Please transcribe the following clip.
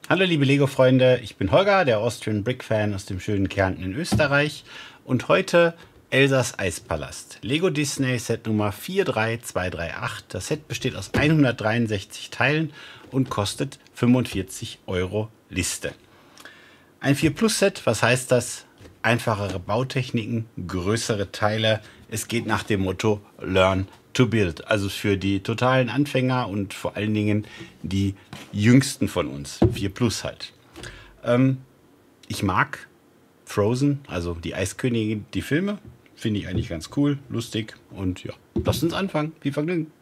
Hallo liebe Lego-Freunde, ich bin Holger, der Austrian Brick Fan aus dem schönen Kärnten in Österreich und heute Elsas Eispalast. Lego Disney Set Nummer 43238. Das Set besteht aus 163 Teilen und kostet 45 Euro Liste. Ein 4 Plus Set, was heißt das? Einfachere Bautechniken, größere Teile. Es geht nach dem Motto Learn to Build, also für die totalen Anfänger und vor allen Dingen die jüngsten von uns, 4 Plus halt. Ich mag Frozen, also die Eiskönigin, die Filme, finde ich eigentlich ganz cool, lustig und ja, lasst uns anfangen. Viel Vergnügen!